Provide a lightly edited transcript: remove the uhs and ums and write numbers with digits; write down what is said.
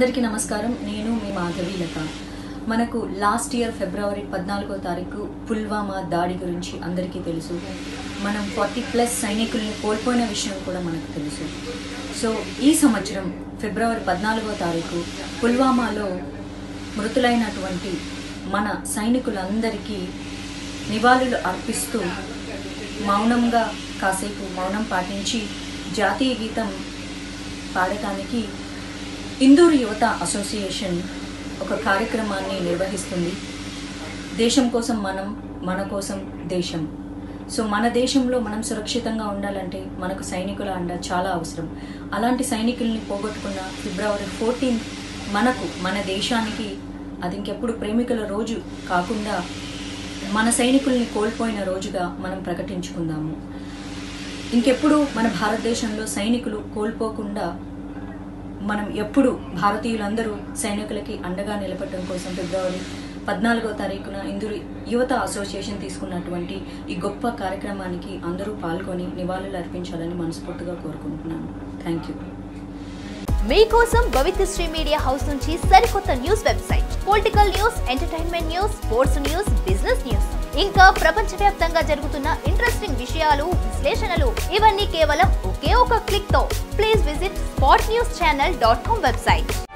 అందరికీ నమస్కారం. నేను మీ మాధవి లత. మనకు లాస్ట్ ఇయర్ ఫిబ్రవరి 14వ తారీఖు పుల్వామా దాడి గురించి అందరికీ తెలుసు. మనం 40+ సైనికుల్ని కోల్పోయిన విషయం కూడా మనకు తెలుసు. సో ఈ సంవత్సరం ఫిబ్రవరి 14వ తారీఖు పుల్వామాలో మృతులైనటువంటి మన సైనికులందరికీ నివాళులు అర్పిస్తూ మౌనంగా కాసేపు మౌనం పాటించి జాతీయ గీతం పాడటానికి ఇందూరు యువత అసోసియేషన్ ఒక కార్యక్రమాన్ని నిర్వహిస్తుంది. దేశం కోసం మనం, మన కోసం దేశం. సో మన దేశంలో మనం సురక్షితంగా ఉండాలంటే మనకు సైనికుల అండ చాలా అవసరం. అలాంటి సైనికుల్ని పోగొట్టుకున్న ఫిబ్రవరి 14 మనకు, మన దేశానికి అది ఇంకెప్పుడు ప్రేమికుల రోజు కాకుండా మన సైనికుల్ని కోల్పోయిన రోజుగా మనం ప్రకటించుకుందాము. ఇంకెప్పుడు మన భారతదేశంలో సైనికులు కోల్పోకుండా మనం ఎప్పుడు భారతీయులందరూ సైనికులకి అండగా నిలబడటం కోసం ఫిబ్రవరి 14వ తారీఖున ఇందూరు యువత అసోసియేషన్ తీసుకున్నటువంటి ఈ గొప్ప కార్యక్రమానికి అందరూ పాల్గొని నివాళులు అర్పించాలని మనస్ఫూర్తిగా కోరుకుంటున్నాను. Thank you. మీకోసం భవిత్యశ్రీ మీడియా హౌస్ నుంచి సరికొత్త news website, political news, entertainment news, sports news, business news, ఇంకా ప్రపంచవ్యాప్తంగా జరుగుతున్న ఇంట్రెస్టింగ్ విషయాలు, విశ్లేషణలు ఇవన్నీ కేవలం ఒకే ఒక క్లిక్ తో. Please visit spotnewschannel.com website.